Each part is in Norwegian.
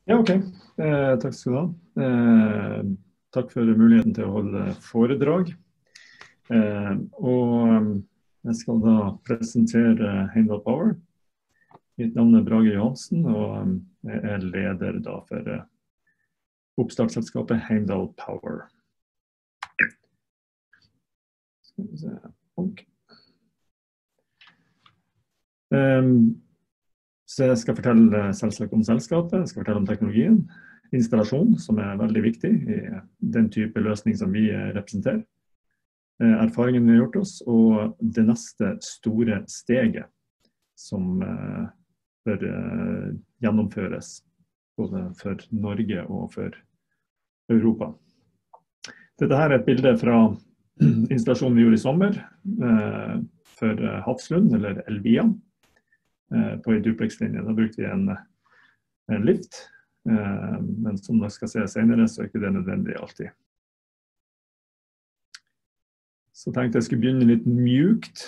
Ja, ok. Takk skal du ha. Takk for muligheten til å holde foredrag. Jeg skal da presentere Heimdall Power. Mitt navn er Brage Johansen, og jeg er leder da for oppstartsselskapet Heimdall Power. Skal vi se. Ok. Så jeg skal fortelle selvsagt om selskapet, jeg skal fortelle om teknologien, installasjon, som er veldig viktig i den type løsning som vi representerer, erfaringen vi har gjort oss, og det neste store steget som bør gjennomføres både for Norge og for Europa. Dette her er et bilde fra installasjonen vi gjorde i sommer for Hafslund, eller Elvia, på en duplex-linje. Da brukte vi en lift, men som dere skal se senere, så er ikke det nødvendig alltid. Så tenkte jeg skulle begynne litt mjukt.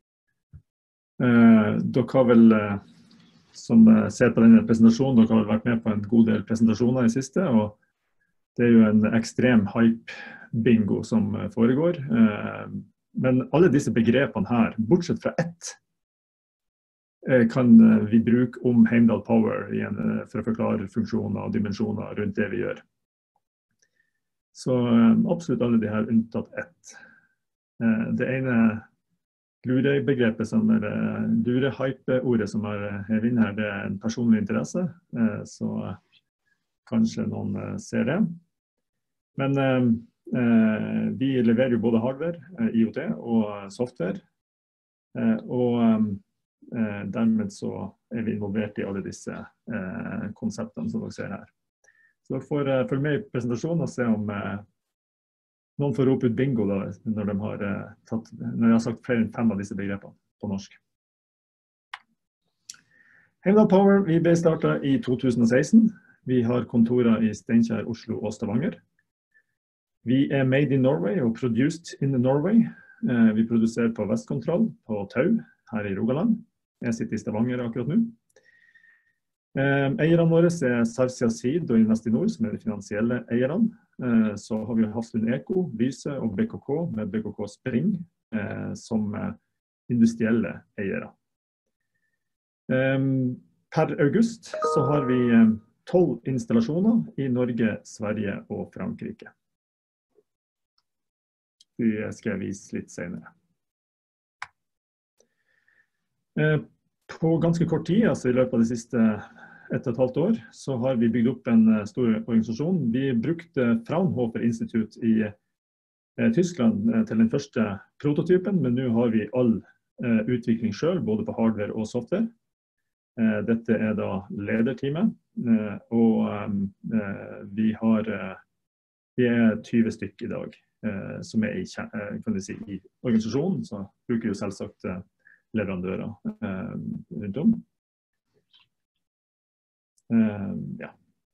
Dere har vel, som ser på denne presentasjonen, dere har vel vært med på en god del presentasjoner i siste, og det er jo en ekstrem hype-bingo som foregår. Men alle disse begrepene her, bortsett fra ett, kan vi bruke om Heimdall Power for å forklare funksjoner og dimensjoner rundt det vi gjør. Så absolutt alle de her unntatt ett. Det ene lurebegrepet som lurehype-ordet som er inne her, det er en personlig interesse, så kanskje noen ser det. Men vi leverer jo både hardware, IoT og software, og dermed så er vi involvert i alle disse konseptene som dere ser her. Så dere får følge med i presentasjonen og se om noen får rope ut bingo da, når jeg har sagt flere enn 5 av disse begrepene på norsk. Heimdall Power, vi ble startet i 2016. Vi har kontorer i Steinkjer, Oslo og Stavanger. Vi er made in Norway og produced in Norway. Vi produserer på Vestkontroll, på Tau, her i Rogaland. Jeg sitter i Stavanger akkurat nå. Eierne våre er Sarsia Seed og Investinor, som er de finansielle eierne. Så har vi Hafslund Eko, Lyse og BKK, med BKK Spring som industrielle eiere. Per august så har vi 12 installasjoner i Norge, Sverige og Frankrike. Det skal jeg vise litt senere. På ganske kort tid, altså i løpet av de siste 1,5 år, så har vi bygd opp en stor organisasjon. Vi brukte Fraunhofer Institute i Tyskland til den første prototypen, men nå har vi all utvikling selv, både på hardware og software. Dette er da lederteamet, og vi er 20 stykker i dag, som er i organisasjonen, så bruker jo selvsagt leverandører rundt om. Ja.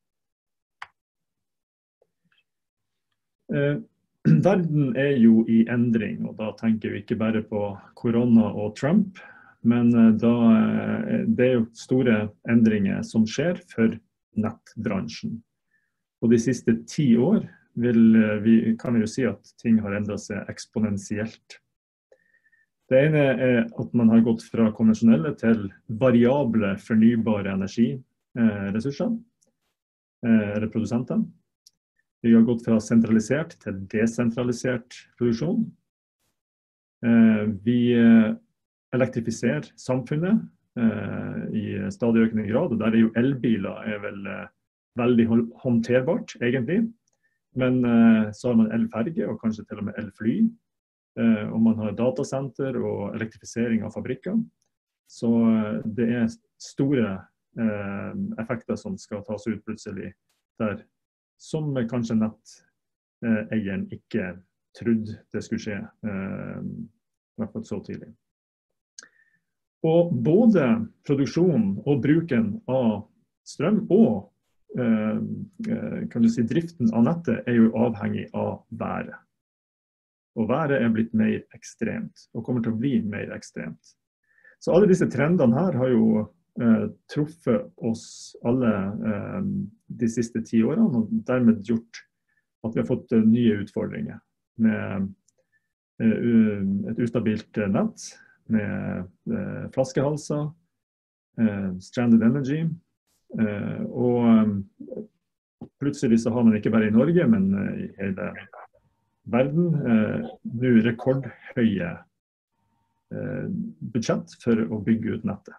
Verden er jo i endring, og da tenker vi ikke bare på korona og Trump, men det er jo store endringer som skjer for nettbransjen. Og de siste 10 år kan vi jo si at ting har endret seg eksponentielt. Det ene er at man har gått fra konvensjonelle til variable fornybare energiressurser, eller produsenter. Vi har gått fra sentralisert til desentralisert produksjon. Vi elektrifiserer samfunnet i stadig økende grad, og der er jo elbiler vel veldig håndterbart egentlig. Men så har man elferge og kanskje til og med elfly. Og man har datasenter og elektrifisering av fabrikker. Så det er store effekter som skal tas ut plutselig der, som kanskje netteieren ikke trodde det skulle skje, i hvert fall så tidlig. Og både produksjonen og bruken av strøm og kan du si, driften av nettet er jo avhengig av været. Og været er blitt mer ekstremt, og kommer til å bli mer ekstremt. Så alle disse trendene her har jo truffet oss alle de siste 10 årene, og dermed gjort at vi har fått nye utfordringer med et ustabilt nett, med flaskehalser, stranded energy, og plutselig så har man ikke bare i Norge, men i hele verden nå rekordhøye budsjett for å bygge ut nettet.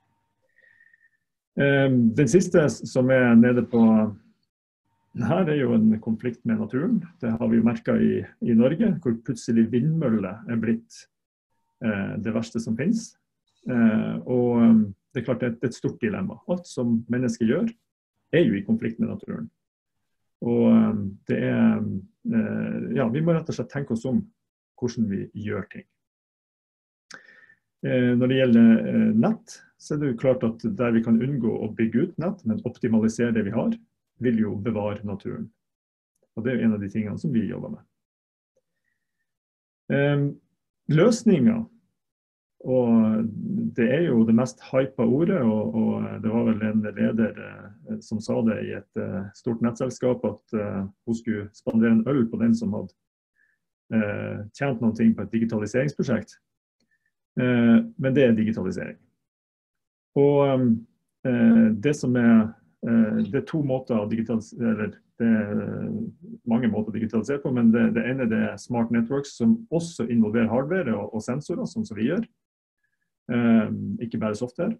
Den siste som nede på her jo en konflikt med naturen. Det har vi jo merket i Norge, hvor plutselig vindmøller blitt det verste som finnes. Og det klart det et stort dilemma. Alt som mennesker gjør jo i konflikt med naturen. Og det ja, vi må rett og slett tenke oss om hvordan vi gjør ting. Når det gjelder nett, så det jo klart at der vi kan unngå å bygge ut nett, men optimalisere det vi har, vil jo bevare naturen. Og det jo en av de tingene som vi jobber med. Løsninger, og det jo det mest hypa ordet, og det var vel en leder som sa det i et stort nettselskap, at hun skulle spandere en øl på den som hadde tjent noen ting på et digitaliseringsprosjekt. Men det digitalisering. Og det som det to måter å digitalisere, eller det mange måter å digitalisere på, men det ene det smart networks som også involverer hardware og sensorer, sånn som vi gjør. Ikke bare software.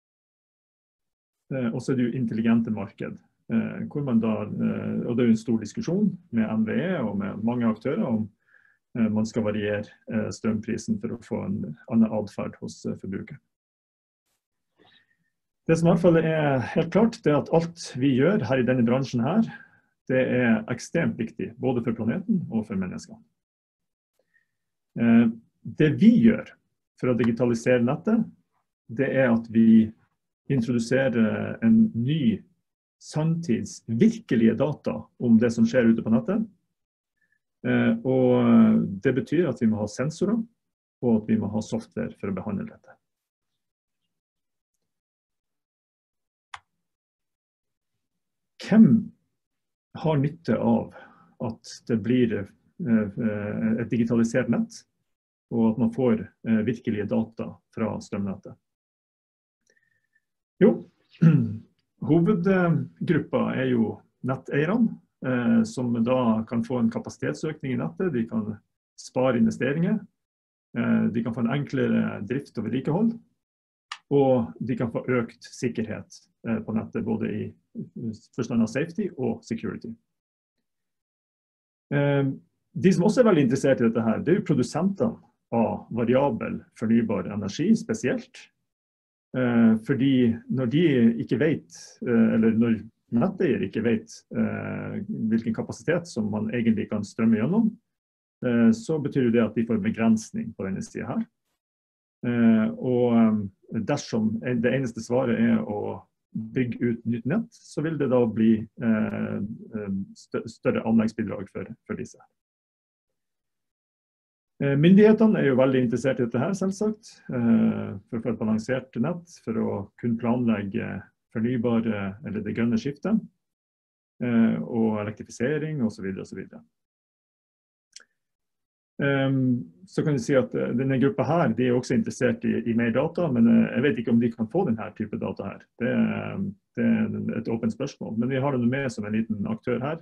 Og så det jo intelligente marked, hvor man da, og det jo en stor diskusjon med NVE og med mange aktører om man skal variere strømprisen for å få en annen adferd hos forbruker. Det som i hvert fall helt klart, det at alt vi gjør her i denne bransjen her, det ekstremt viktig, både for planeten og for mennesker. Det vi gjør for å digitalisere nettet, det at vi introduserer en ny samtids virkelige data om det som skjer ute på nettet. Og det betyr at vi må ha sensorer, og at vi må ha software for å behandle dette. Hvem har nytte av at det blir et digitalisert nett, og at man får virkelige data fra strømnettet? Jo, hovedgruppa jo netteierne, som da kan få en kapasitetsøkning i nettet, de kan spare investeringer, de kan få en enklere drift og vedlikehold, og de kan få økt sikkerhet på nettet, både i forstand av safety og security. De som også veldig interessert i dette her, det jo produsentene av variabel fornybar energi spesielt, fordi når de ikke vet, eller når netteier ikke vet hvilken kapasitet som man egentlig kan strømme gjennom, så betyr det at de får begrensning på denne siden her. Og dersom det eneste svaret å bygge ut nytt nett, så vil det da bli større anleggsbidrag for disse. Myndighetene jo veldig interessert i dette her, selvsagt, for å få et balansert nett, for å kunne planlegge fornybare, eller det grønne skiftet, og elektrifisering, og så videre, og så videre. Så kan du si at denne gruppa her, de også interessert i mer data, men jeg vet ikke om de kan få denne type data her. Det et åpent spørsmål, men vi har det med som en liten aktør her,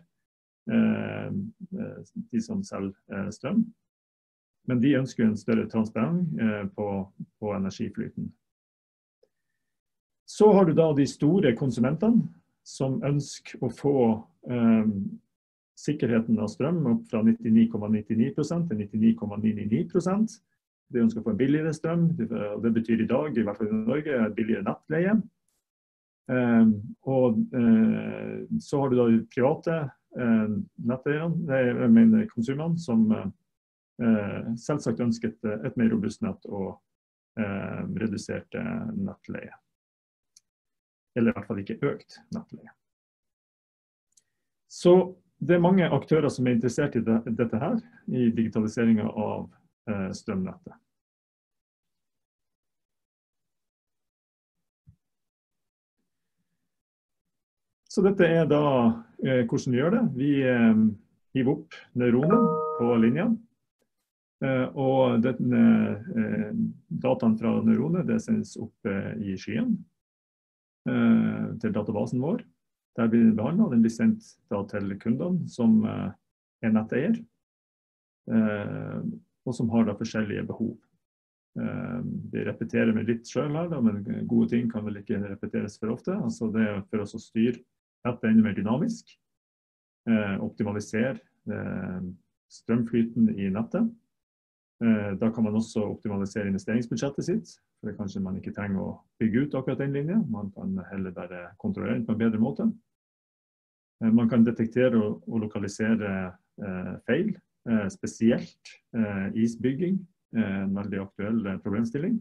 de som selger strøm. Men de ønsker en større transparens på energiflyten. Så har du da de store konsumentene som ønsker å få sikkerheten av strøm opp fra 99,99% til 99,99%. De ønsker å få en billigere strøm, og det betyr i dag, i hvert fall i Norge, billigere nettleie. Og så har du da de private netteierne, jeg mener konsumene, som selvsagt ønsker et mer robust nett og reduserte nettleie. Eller i hvert fall ikke økt nettleie. Så det mange aktører som interessert i dette her, i digitaliseringen av strømnettet. Så dette da hvordan vi gjør det. Vi hiver opp neuroner på linja. Og dataen fra neuronet det sendes opp i skyen til databasen vår. Der blir det behandlet, og den blir sendt da til kundene som netteier, og som har da forskjellige behov. Vi repeterer med litt selv her, da, men gode ting kan vel ikke repeteres for ofte. Altså det for oss å styre nettet enda mer dynamisk, optimalisere strømflyten i nettet. Da kan man også optimalisere investeringsbudsjettet sitt, for det kanskje man ikke trenger å bygge ut akkurat den linjen. Man kan heller bare kontrollere den på en bedre måte. Man kan detektere og lokalisere feil, spesielt isbygging, en veldig aktuell problemstilling.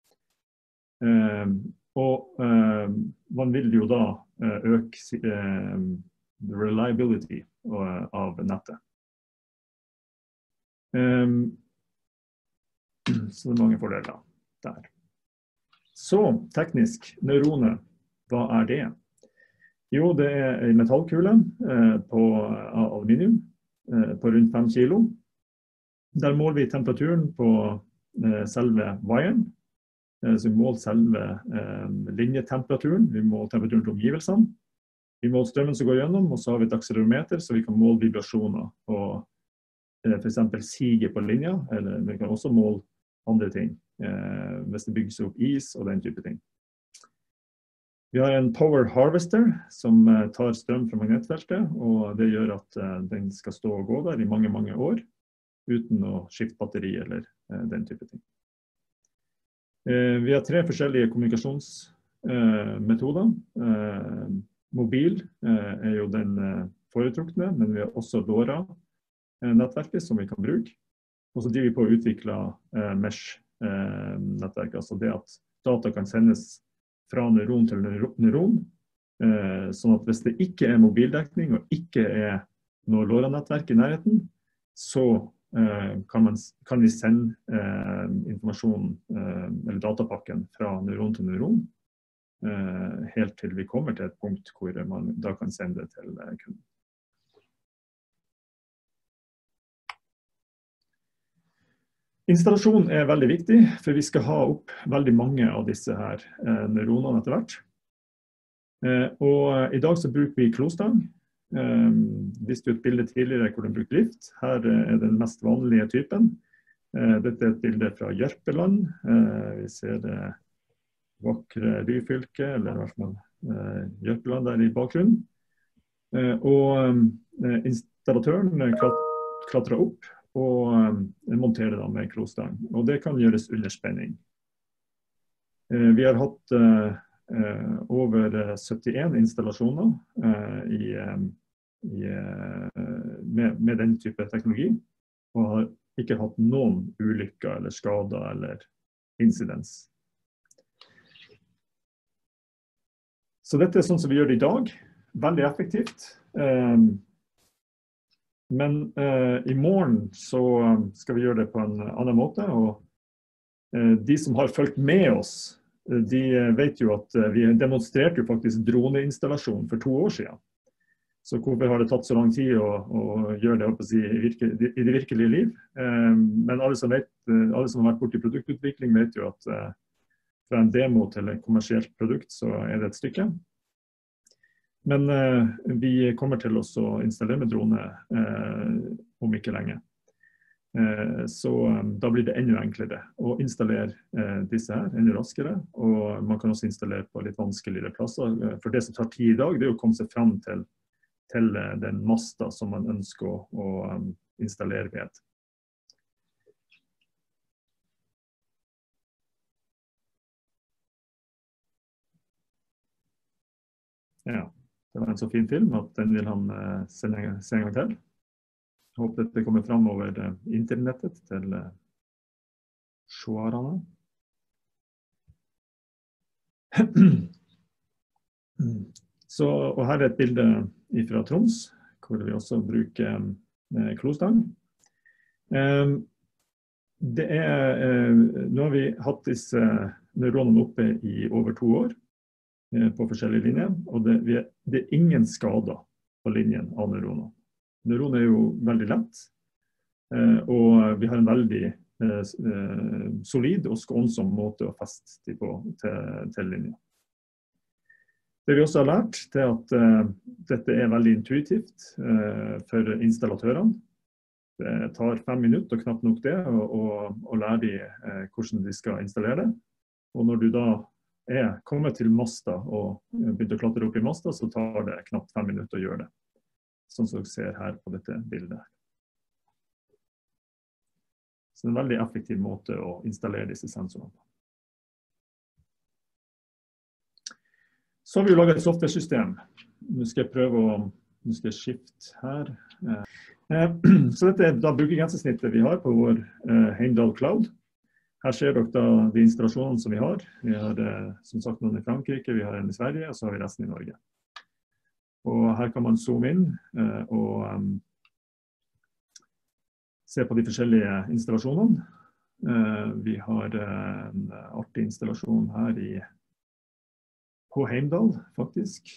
Og man vil jo da øke reliability av nettet. Så det er mange fordeler der. Så teknisk, neuroner, hva det? Jo, det en metallkule av aluminium på rundt 5 kilo. Der måler vi temperaturen på selve wiren, så vi måler selve linjetemperaturen, vi måler temperaturen til omgivelsene, vi måler strømmen som går gjennom, og så har vi et akselerometer, så vi kan måle vibrasjoner og for eksempel sige på linja, eller vi kan også måle andre ting, hvis det bygges opp is og den type ting. Vi har en power harvester som tar strøm fra magnetfeltet, og det gjør at den skal stå og gå der i mange, mange år, uten å skifte batteri eller den type ting. Vi har 3 forskjellige kommunikasjonsmetoder. Mobil jo den foretrukne, men vi har også LoRa-nettverket som vi kan bruke. Og så driver vi på å utvikle mesh-nettverket, altså det at data kan sendes fra neuron til neuron, sånn at hvis det ikke mobildekning og ikke noe LoRa-nettverk i nærheten, så kan vi sende informasjonen eller datapakken fra neuron til neuron, helt til vi kommer til et punkt hvor man da kan sende det til kunden. Installasjon veldig viktig, for vi skal ha opp veldig mange av disse her neuronene etter hvert. Og i dag så bruker vi klostang. Viste et bilde tidligere hvor den bruker lift. Her den mest vanlige typen. Dette et bilde fra Jørpeland. Vi ser det vakre Ryfylke, eller i hvert fall Jørpeland der i bakgrunnen. Og installatøren klatrer opp og montere da med klostang. Og det kan gjøres under spenning. Vi har hatt over 71 installasjoner med den type teknologi, og har ikke hatt noen ulykker eller skader eller incidents. Så dette sånn som vi gjør det i dag, veldig effektivt. Men i morgen så skal vi gjøre det på en annen måte, og de som har fulgt med oss, de vet jo at vi demonstrerte jo faktisk droneinstallasjon for 2 år siden. Så hvorfor har det tatt så lang tid å gjøre det i det virkelige liv? Men alle som har vært borte i produktutvikling vet jo at fra en demo til et kommersielt produkt så det et stykke. Men vi kommer til å installere med drone om ikke lenge. Så da blir det enda enklere å installere disse her, enda raskere. Og man kan også installere på litt vanskeligere plasser. For det som tar tid i dag, det å komme seg frem til den masta som man ønsker å installere ved. Ja. Det var en så fin film at den vil han se en gang til. Jeg håper dette kommer frem over internettet til seerne. Og her et bilde fra Troms, hvor vi også bruker klostang. Nå har vi hatt disse neuronene oppe i over 2 år. på forskjellige linjer, og det ingen skader på linjen av neuroner. Neuroner jo veldig lett, og vi har en veldig solid og skånsom måte å feste de på til linjen. Det vi også har lært, det at dette veldig intuitivt for installatørene. Det tar 5 minutter, og knapt nok det, å lære de hvordan de skal installere det. Og når du da kommet til masta og begynt å klatre opp i masta, så tar det knapt 5 minutter å gjøre det. Sånn som du ser her på dette bildet. Så det en veldig effektiv måte å installere disse sensorene på. Så har vi jo laget et software-system. Nå skal jeg skifte her. Så dette da brukergrensesnittet vi har på vår Heimdall Cloud. Her ser dere da de installasjonene som vi har. Vi har som sagt noen i Frankrike, vi har en i Sverige, og så har vi resten i Norge. Og her kan man zoome inn og se på de forskjellige installasjonene. Vi har en artig installasjon her på Heimdall, faktisk,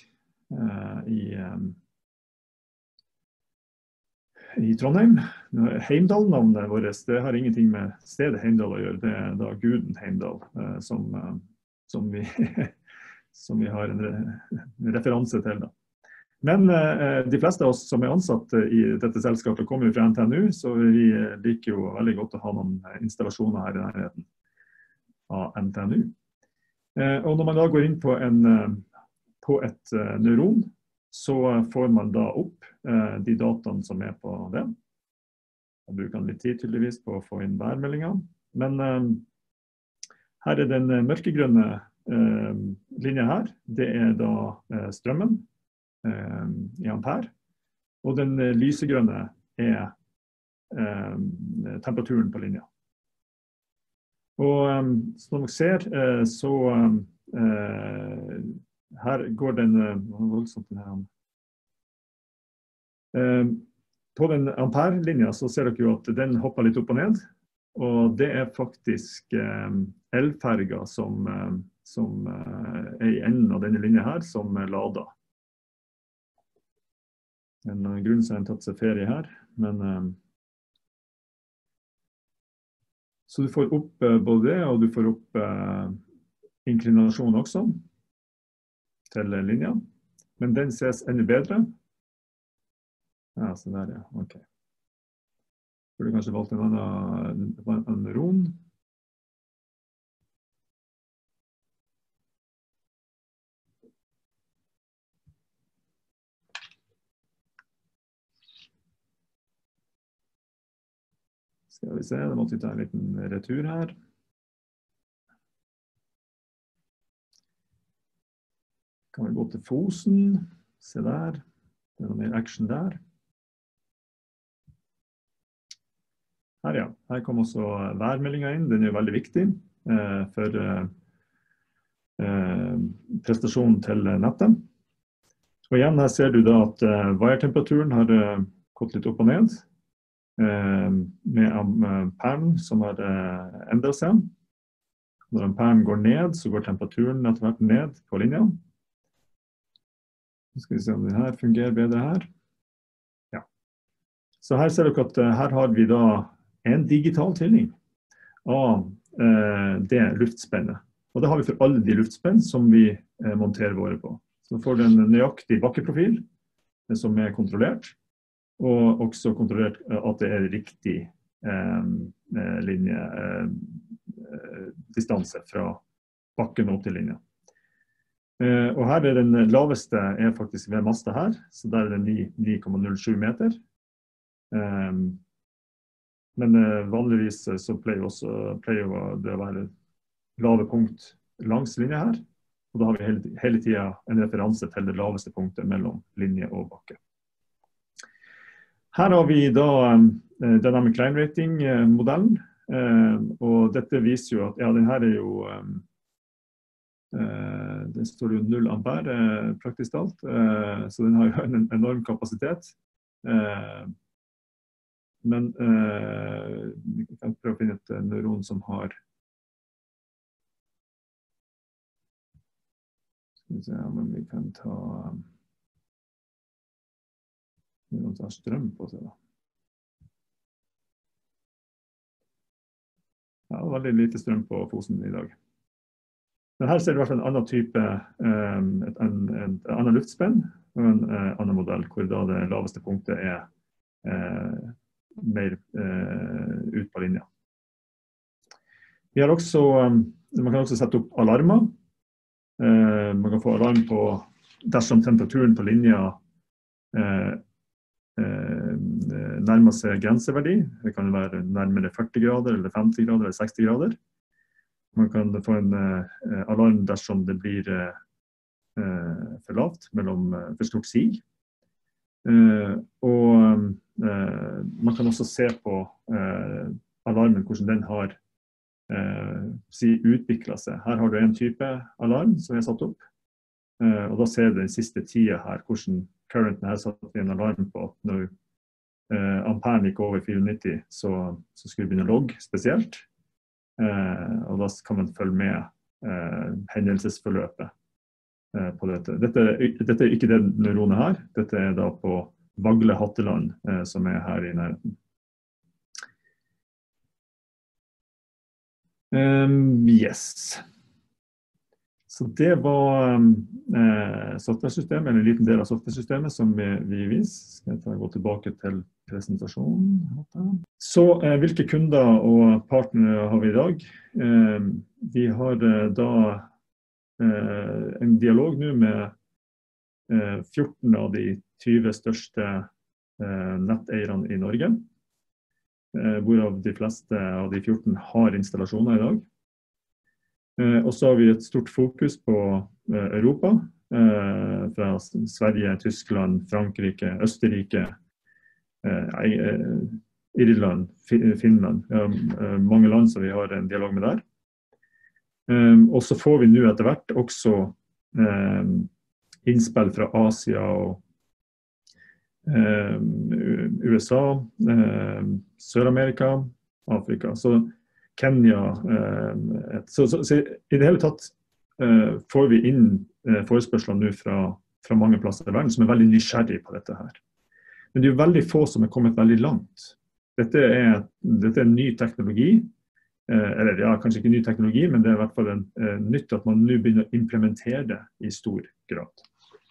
i Trondheim. Heimdall-navnet vårt, det har ingenting med stedet Heimdall å gjøre. Det da guden Heimdall som vi har en referanse til. Da. Men de fleste av oss som ansatt i dette selskapet kommer jo fra NTNU, så vi liker jo veldig godt å ha noen installasjoner her i nærheten av NTNU. Og når man da går inn på et neuron, så får man da opp de dataene som på det. Jeg bruker litt tid tydeligvis på å få inn værmeldinger. Men her den mørkegrønne linjen her, det da strømmen i ampere. Og den lysegrønne temperaturen på linja. Og som dere ser, så her går den voldsomt på den ampere-linja så ser dere jo at den hopper litt opp og ned. Og det faktisk elferger som i enden av denne linja her, som lader. En grunn til at jeg har tatt seg ferie her, men så du får opp både det, og du får opp inklinasjon også til linja. Men den ses enda bedre. Ja, så der ja, ok. Burde kanskje valgt en annen neuron. Skal vi se, da måtte vi ta en liten retur her. Kan vi gå til Fosen, se der, det noe mer action der. Her ja, her kom også værmeldingen inn, den jo veldig viktig for prestasjonen til nettet. Og igjen her ser du da at wiretemperaturen har gått litt opp og ned. Med amperen som har endret seg. Når amperen går ned, så går temperaturen etter hvert ned på linja. Nå skal vi se om det her fungerer bedre her. Ja. Så her ser dere at her har vi da en digital tvilling av det luftspennet. Og det har vi for alle de luftspenn som vi monterer våre på. Så får du en nøyaktig bakkeprofil som kontrollert. Og også kontrollert at det riktig distanse fra bakken opp til linja. Og her den laveste faktisk ved masta her, så der den 9,07 meter. Men vanligvis så pleier det å være lave punkt langs linja her. Og da har vi hele tiden en referanse til det laveste punktet mellom linje og bakke. Her har vi da Dynamic Line Rating-modellen, og dette viser jo at, ja, den her jo, det står jo 0 ampere praktisk talt, så den har jo en enorm kapasitet. Men vi kan prøve å finne et neuron som har, Men vi kan ta noen tar strøm på seg da. Ja, veldig lite strøm på Fosen I dag. Men her ser du I hvert fall en annen type, en annen luftspenn og en annen modell, hvor da det laveste punktet mer ut på linja. Vi har også, man kan også sette opp alarmer. Man kan få alarm på dersom temperaturen på linja nærmer seg grenseverdi. Det kan være nærmere 40 grader, eller 50 grader, eller 60 grader. Man kan få en alarm dersom det blir for lavt, for stort sig. Og man kan også se på alarmen, hvordan den har utviklet seg. Her har du en type alarm som satt opp, og da ser du den siste tiden her, hvordan currenten her satt I en alarm på. Når amperen gikk over 94, så skulle vi begynne å logge spesielt, og da kan man følge med hendelsesforløpet på dette. Dette ikke det neuronet her, dette da på Vagle Hatteland, som her I nærheten. Yes. Så det var softwaresystemet, eller en liten del av softwaresystemet som vi viser. Skal jeg gå tilbake til presentasjonen. Så hvilke kunder og partnere har vi I dag? Vi har da en dialog nå med 14 av de 20 største netteierne I Norge, hvorav de fleste av de 14 har installasjoner I dag. Og så har vi et stort fokus på Europa, fra Sverige, Tyskland, Frankrike, Østerrike, Irland, Finland. Mange land som vi har en dialog med der. Og så får vi nå etter hvert også innspill fra Asia og USA, Sør-Amerika, Afrika. Så Kenya. Så I det hele tatt får vi inn forespørsler nå fra mange plasser I verden som veldig nysgjerrig på dette her. Men det jo veldig få som kommet veldig langt. Dette en ny teknologi, eller ja, kanskje ikke ny teknologi, men det I hvert fall nytt at man nå begynner å implementere det I stor grad.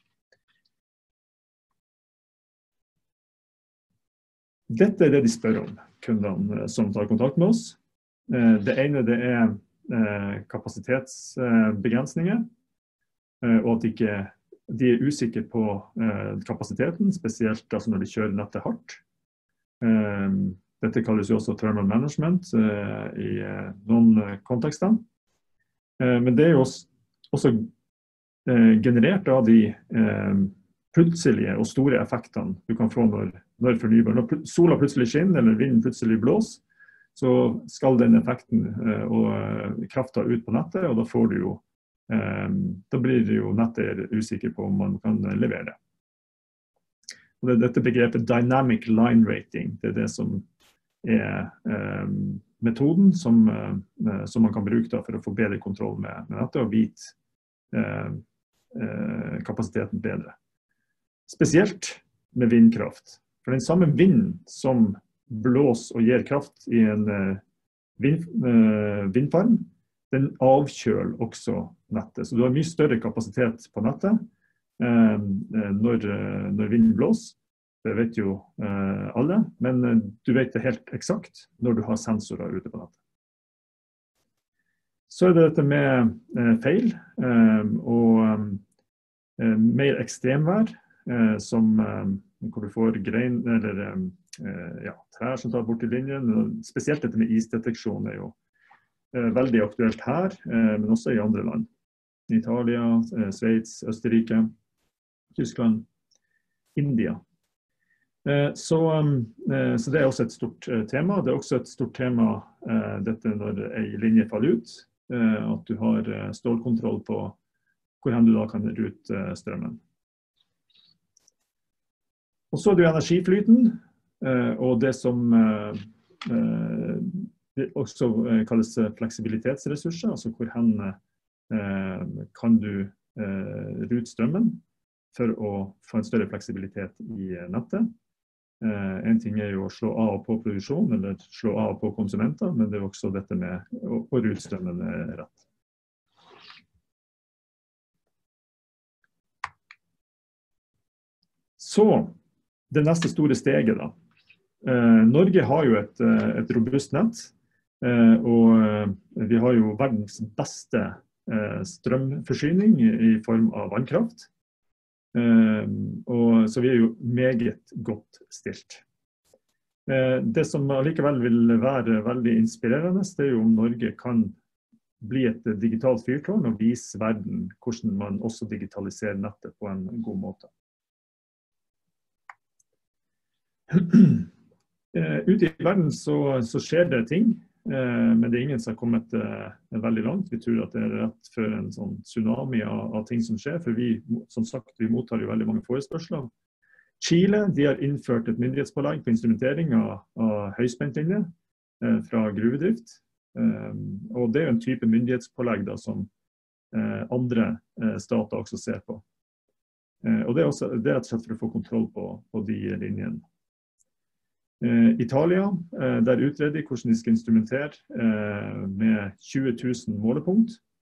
Dette det de spør om, kundene som tar kontakt med oss. Det ene det kapasitetsbegrensninger, og at de usikre på kapasiteten, spesielt altså når de kjører nettet hardt. Dette kalles jo også thermal management I noen kontekster. Men det jo også generert av de plutselige og store effektene du kan få når fornybar. Når sola plutselig skinner eller vinden plutselig blåser, så skal den effekten og kraften ut på nettet, og da blir det jo nettet usikker på om man kan levere det. Og dette begrepet dynamic line rating, det det som metoden som man kan bruke da for å få bedre kontroll med nettet og vite kapasiteten bedre. Spesielt med vindkraft. For den samme vinden som blåser og gir kraft I en vindfarm, den avkjøler også nettet. Så du har mye større kapasitet på nettet når vinden blåser. Det vet jo alle, men du vet det helt eksakt når du har sensorer ute på nettet. Så det dette med feil og mer ekstremvær, hvor du får grein eller trær som tar bort I linjen. Spesielt dette med isdeteksjon jo veldig aktuelt her, men også I andre land. Italia, Sveits, Østerrike, Tyskland, India. Så det også et stort tema. Det også et stort tema dette når en linje faller ut, at du har stålkontroll på hvor du da kan rute strømmen. Og så det jo energiflyten, og det som også kalles fleksibilitetsressurser, altså hvor kan du rutstrømmen for å få en større fleksibilitet i nettet. En ting jo å slå av og på produksjon, eller slå av og på konsumenter, men det også dette med å rutstrømmen rett. Så, det neste store steget da. Norge har jo et robust nett, og vi har jo verdens beste strømforsyning i form av vannkraft. Så vi jo meget godt stilt. Det som allikevel vil være veldig inspirerende, det jo om Norge kan bli et digitalt fyrtårn og vise verden hvordan man også digitaliserer nettet på en god måte. Ute i verden så skjer det ting, men det ingen som har kommet veldig langt. Vi tror at det rett før en sånn tsunami av ting som skjer, for vi, som sagt, vi mottar jo veldig mange forespørsler. Chile, de har innført et myndighetspålegg på instrumentering av høyspentlinje fra gruvedrift. Og det jo en type myndighetspålegg da, som andre stater også ser på. Og det rett og slett for å få kontroll på de linjene. Italia, der utreder de hvordan de skal instrumentere med 20 000 målepunkt.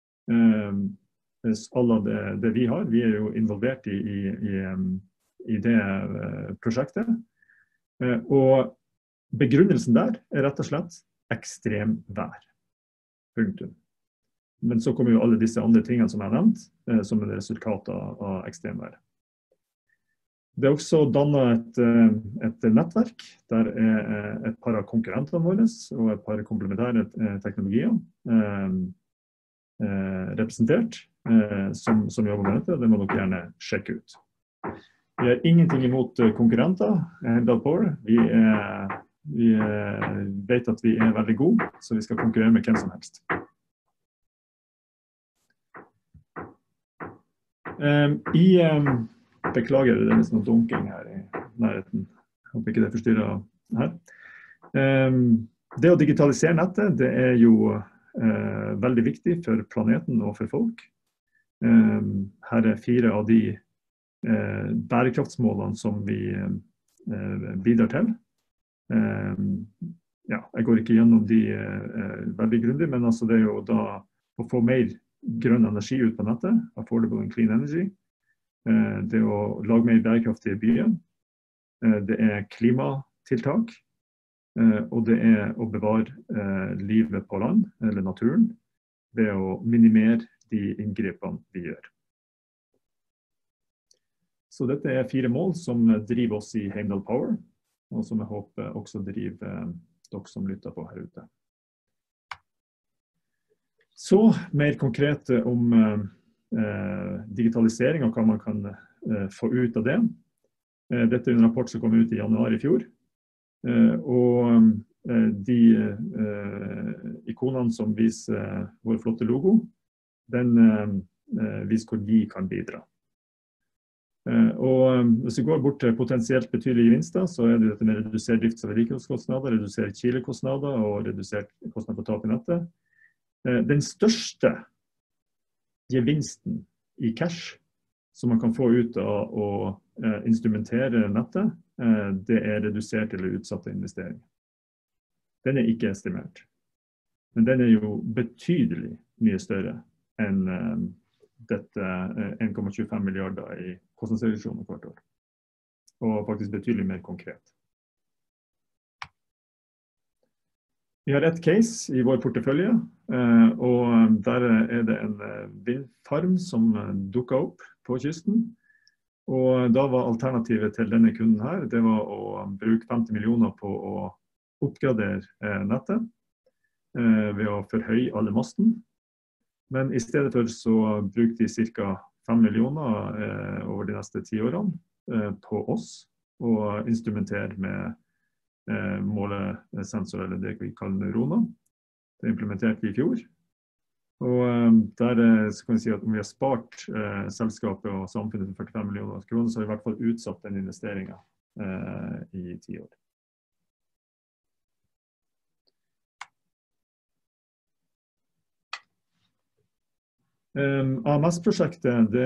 Alle det vi har, vi jo involvert i det prosjektet. Og begrunnelsen der rett og slett ekstremvær. Punktum. Men så kommer jo alle disse andre tingene som jeg har nevnt, som en resultat av ekstremvær. Det også dannet et nettverk der et par av konkurrentene våre og et par komplementære teknologier representert som jobber med dette. Det må dere gjerne sjekke ut. Vi har ingenting imot konkurrenter, Heimdall Power. Vi vet at vi veldig gode, så vi skal konkurrere med hvem som helst. Beklager, det litt noe dunking her i nærheten. Jeg håper ikke det forstyrrer her. Det å digitalisere nettet, det jo veldig viktig for planeten og for folk. Her 4 av de bærekraftsmålene som vi bidrar til. Ja, jeg går ikke gjennom de veldig grundig, men altså det jo da å få mer grønn energi ut på nettet, affordable and clean energy. Det å lage mer bærekraftige byer, det klimatiltak, og det å bevare livet på land, eller naturen, ved å minimere de inngrepene vi gjør. Så dette 4 mål som driver oss i Heimdall Power, og som jeg håper også driver dere som lytter på her ute. Så mer konkret om digitalisering og hva man kan få ut av det. Dette en rapport som kom ut i januar i fjor. Og de ikonene som viser vår flotte logo, den viser hvor vi kan bidra. Og hvis vi går bort til potensielt betydelige gevinster, så det dette med redusert drifts- og vedlikeholdskostnader, redusert kilekostnader og redusert kostnader på tap i nettet. Den største gevinsten i cash som man kan få ut av å instrumentere nettet, det redusert eller utsatte investeringer. Den ikke estimert. Men den jo betydelig mye større enn dette 1,25 milliarder i kostnadsreduksjoner hvert år. Og faktisk betydelig mer konkret. Vi har et case i vår portefølje, og der det en vindfarm som dukket opp på kysten. Og da var alternativet til denne kunden her, det var å bruke 50 millioner på å oppgradere nettet ved å forhøye alle masten. Men i stedet for så brukte de ca. 5 millioner over de neste 10 årene på oss og instrumentere med målesensor, eller det vi kaller neuroner. Det implementerte vi i fjor. Og der så kan vi si at om vi har spart selskapet og samfunnet for 45 millioner kroner, så har vi i hvert fall utsatt den investeringen i 10 år. AMS-prosjektet, det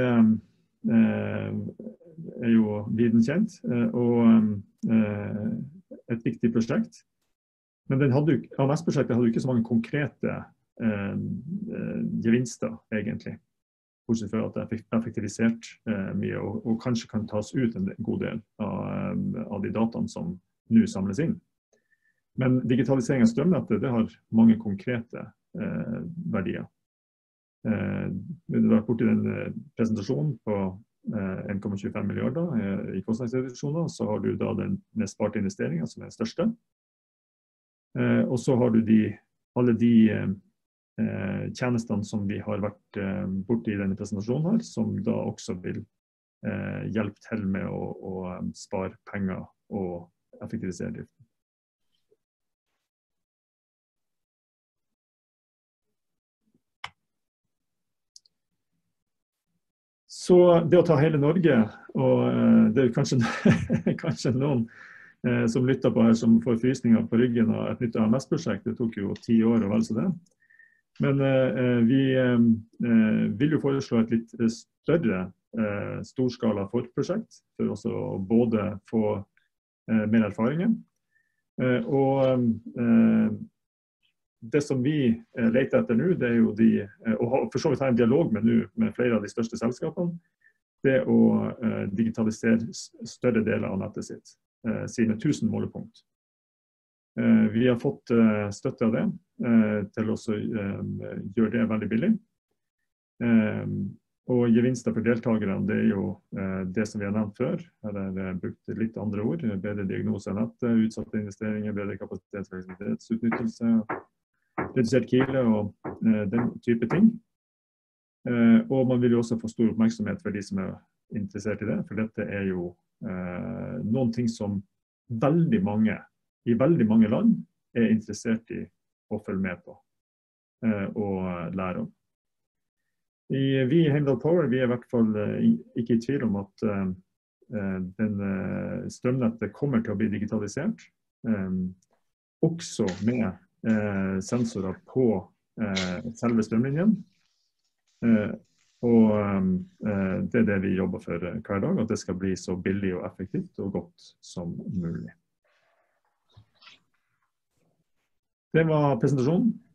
er jo viden kjent, og et viktig prosjekt. Men AMS-prosjektet hadde jo ikke så mange konkrete gevinster, egentlig. Bortsett fra at det er effektivisert mye, og kanskje kan tas ut en god del av de dataene som nå samles inn. Men digitalisering av strømnettet, det har mange konkrete verdier. Vi har vært borti den presentasjonen på 1,25 milliarder i kostnadsreduksjoner, så har du da den med sparte investeringer som er største. Og så har du alle de tjenestene som vi har vært borti i denne presentasjonen her, som da også vil hjelpe til med å spare penger og effektivisere driften. Så det å ta hele Norge, og det er kanskje noen som lytter på her som får frysninger på ryggen av et nytt AMS-prosjekt, det tok jo 10 år og vel så det. Men vi vil jo foreslå et litt større storskala forprosjekt, for også å både få mer erfaringer. Og det som vi leter etter nå, det er jo og for så vidt ha en dialog med flere av de største selskapene, det å digitalisere større deler av nettet sitt, sine 1000 målepunkt. Vi har fått støtte av det, til å gjøre det veldig billig. Og gevinster for deltakerne, det er jo det som vi har nevnt før. Her er det brukt litt andre ord, bedre diagnose av nettet, utsatte investeringer, bedre kapasitetsutnyttelse, redusert kile og den type ting. Og man vil jo også få stor oppmerksomhet for de som er interessert i det, for dette er jo noen ting som i veldig mange land er interessert i å følge med på og lære om. Vi i Heimdall Power, vi er i hvert fall ikke i tvil om at strømnettet kommer til å bli digitalisert, også med sensorer på selve strømlinjen. Og det er det vi jobber for hver dag, at det skal bli så billig og effektivt og godt som mulig. Det var presentasjonen.